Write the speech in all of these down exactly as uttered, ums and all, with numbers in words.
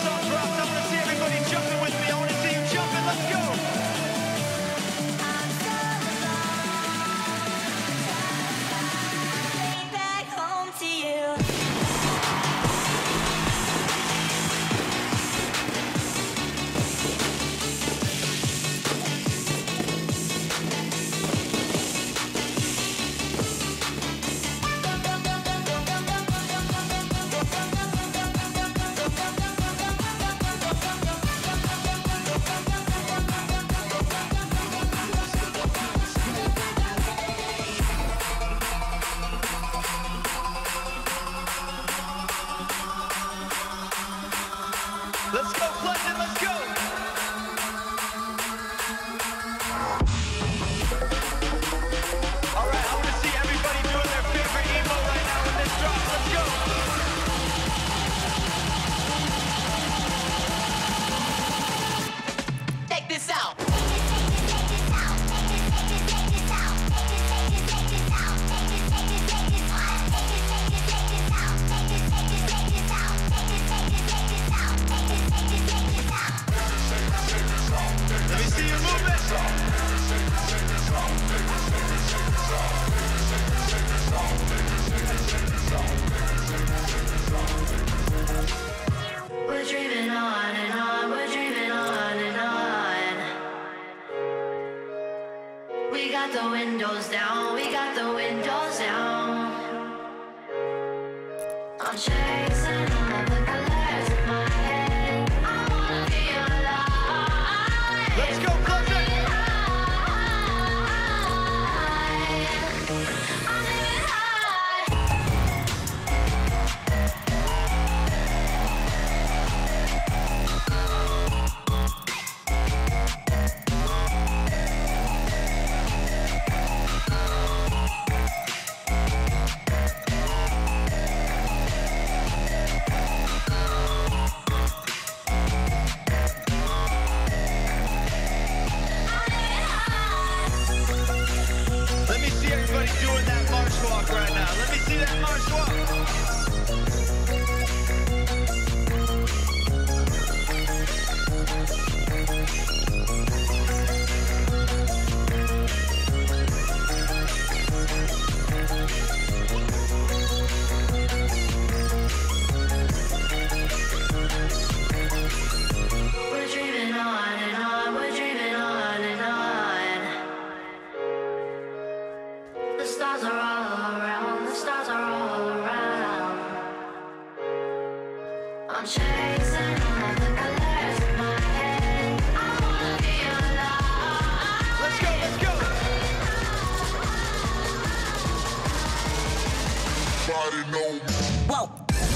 song drops, I want to see everybody jumping with me. I want to see you jumping. Let's go. Back home to you. Let's go, London, let's go! Alright, I want to see everybody doing their favorite emo right now when this drops. Let's go! Check this out. Let me see you move it! We're dreaming on and on, we're dreaming on and on. We got the windows down, we got the windows down. I'm chasing all of the colors in my head. I wanna be alive. Let's go, London! I'm living high. Let me see everybody doing that march walk right now. Let me see that march walk. We're dreaming on and on, we're dreaming on and on. The stars are all around, the stars are all around. I'm chasing all of the colors in my head. I wanna be alive. Let's go, let's go! Body know. Whoa.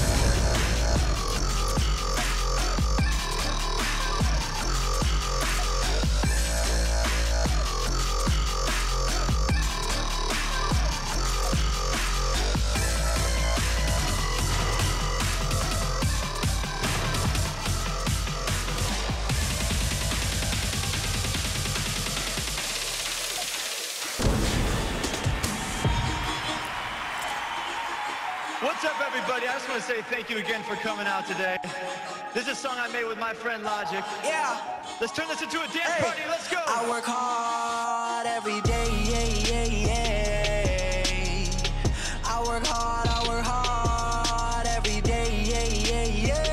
What's up, everybody? I just want to say thank you again for coming out today. This is a song I made with my friend Logic. Yeah, Let's turn this into a dance Hey. party. Let's go! I work hard every day. Yeah, yeah, yeah. I work hard, I work hard every day. Yeah, yeah,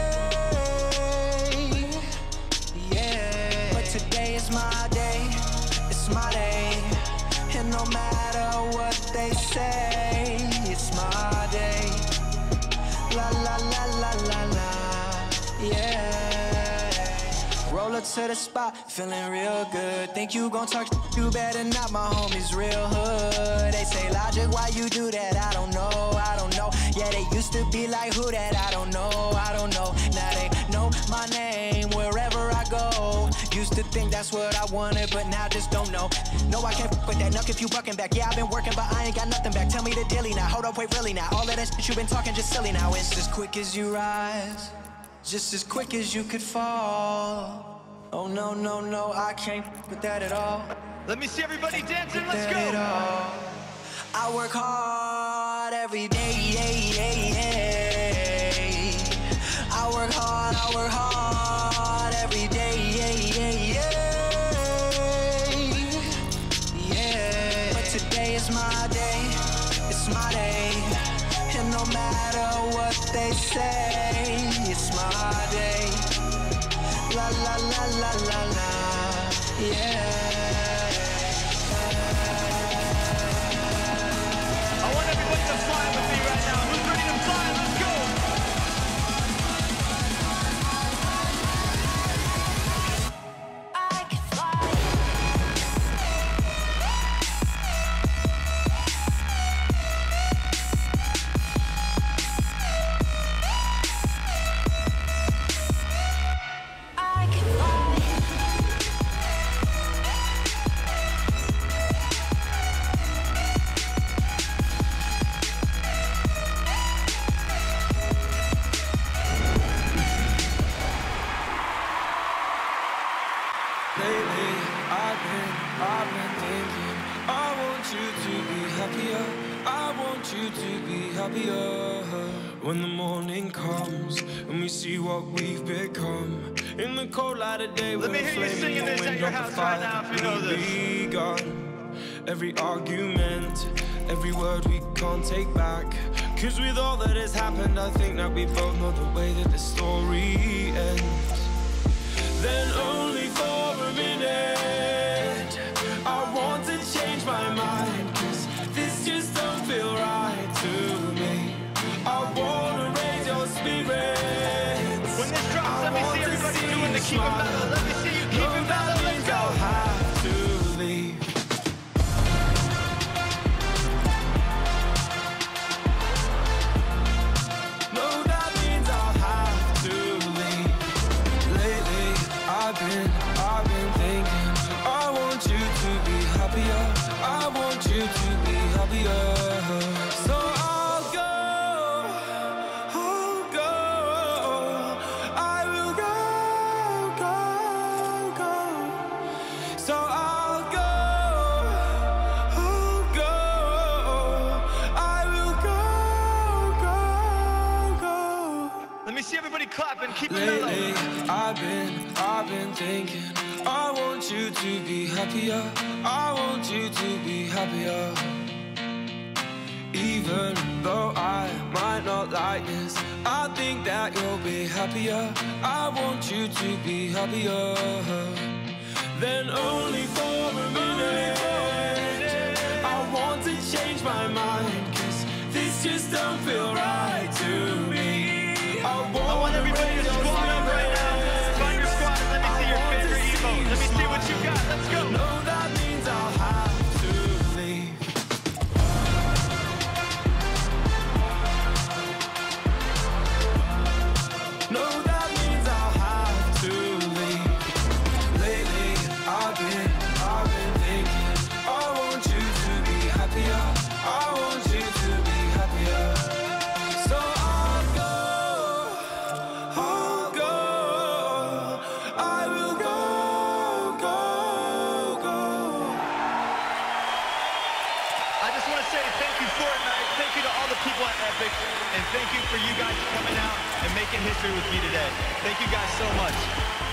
yeah. Yeah. But today is my day. It's my day. And no matter what they say, it's my day. La la la la la la. Yeah. Roll up to the spot, feeling real good. Think you gon' talk, you better not, my homies real hood. They say, Logic, why you do that? I don't know, I don't know. Yeah, they used to be like, who that? I don't know, I don't know. Now they know my name wherever I go. Used to think that's what I wanted, but now just don't know. No, I can't f with that nuck if you bucking back. Yeah, I've been working, but I ain't got nothing back. Tell me the dilly now, hold up, wait, really now. All of that shit you been talking just silly now. It's as quick as you rise, just as quick as you could fall. Oh no, no, no, I can't f with that at all. Let me see everybody dancing. Let's That at go! all. I work hard every day. I I work hard, I work hard every day, yeah, yeah, yeah. Yeah, but today is my day, it's my day. And no matter what they say, it's my day. La la la la la la, yeah. I want everybody to fly with me right now. Who's ready to fly? Let's go! I can fly. I can fly. Lately, I've been, I've been thinking, I want you to be happier, I want you to be happier. When the morning comes and we see what we've become, in the cold light of day, Let we're me hear you flaming singing the this at wind your of the house right fire now if you know that this. we've begun. Every argument, every word we can't take back, cause with all that has happened, I think that we both know the way that the story ends. Then only for a minute I want to change my mind, cause this just don't feel right to me. I wanna raise your spirits. When this drops, let me see everybody doing the keep it mellow. Let me see you keep No, it that mellow. Let's means go! I'll have to leave. No, that means I'll have to leave. Lately, I've been, I've been thinking, I want you to be happier, I want you to be happier. So I'll go, I'll go, I will go, go, go. So I'll go, I'll go, I will go, go, go. Let me see everybody clap and keep it Lately, mellow. I've been, I've been thinking, I want you to be happier, I want you to be happier. Even though I might not like this, I think that you'll be happier, I want you to be happier. Then only for a minute, I want to change my mind, cause this just don't feel right to me. I want, I want everybody to squad up right now. Find your squad and let me see your favorite Evo. Let me see what you got. Let's go! No, that means I'll have to leave. No, that means I'll have to leave. Lately, I've been, I've been thinking, I want you to be happier, I want you to be happier. So I'll go, I'll go, I will go, go, go. I just want to say thank you, Fortnite. Thank you to all the people at Epic. And thank you for you guys coming out and making history with me today. Thank you guys so much.